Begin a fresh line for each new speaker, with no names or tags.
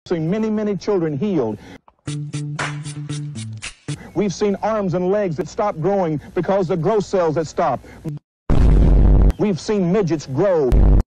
seen many children healed. We've seen arms and legs that stop growing because of growth cells that stop. We've seen midgets grow.